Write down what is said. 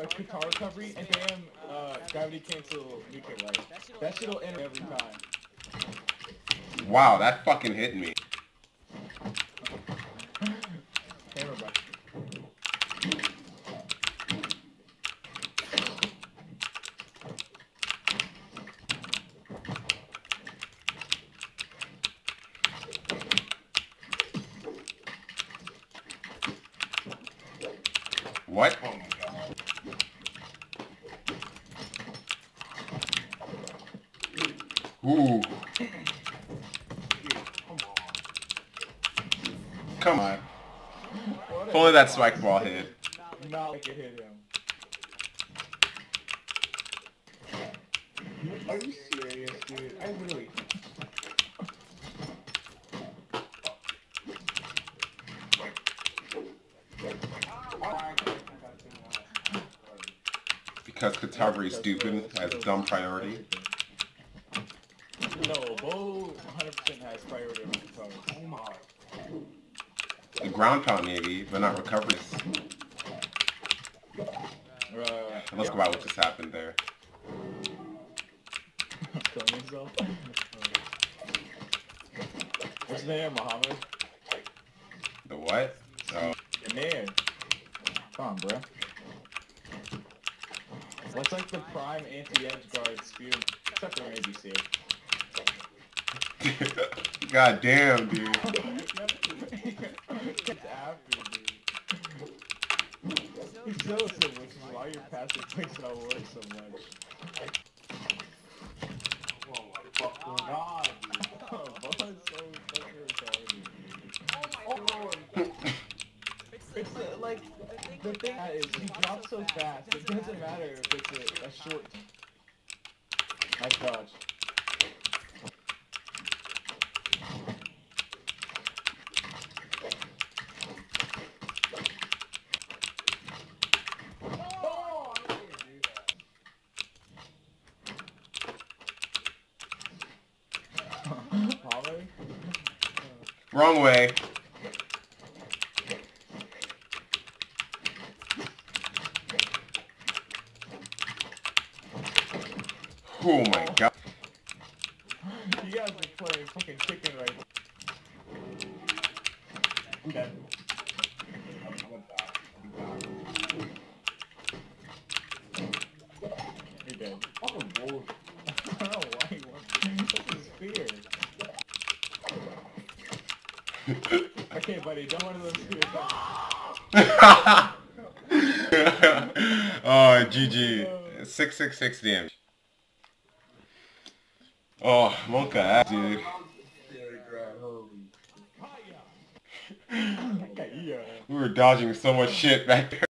guitar recovery and damn gravity cancel nuclear light. That shit'll enter every time. Wow, that fucking hit me. Hammer back. What? Oh my god. Ooh. Come on. If only that spike ball hit. Not like it hit him. Are you serious, dude? I really... Because Kataguri is stupid, has dumb priority. No, Bo 100% has priority on Kataguri. Oh my. The ground pound maybe, but not recoveries. Let's go out what just happened there. Killing himself? What's his name, Muhammad? The what? Oh. Your man. Come on, bro. What's like the prime anti-edge guard spear? Except for maybe C. God damn, dude. It's after, dude. He's so simple, which is why your passive makes it all work so much. Oh my fucking god, dude. Oh, Bo is so fucking retarded. Oh my lord. It's like, the thing is, he drops so fast, it doesn't matter if it's a short... Nice dodge. Wrong way. Oh my god. You guys are playing fucking chicken right now. Okay. You're dead. Fucking bullshit. I don't know why you want that's his fear. Okay, buddy, don't one of those fears. Oh, GG. 666 damage. Oh, Monka, dude. We were dodging so much shit back there.